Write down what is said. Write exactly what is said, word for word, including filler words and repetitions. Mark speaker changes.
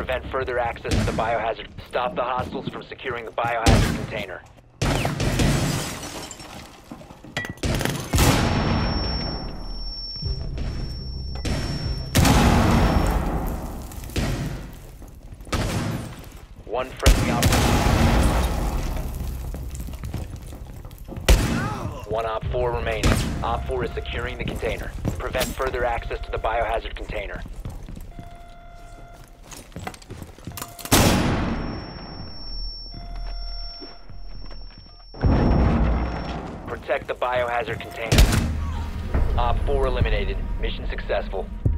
Speaker 1: prevent further access to the biohazard. Stop the hostiles from securing the biohazard container. One friendly op. One Op four remaining. Op four is securing the container. Prevent further access to the biohazard container. Protect the biohazard container. Op four eliminated. Mission successful.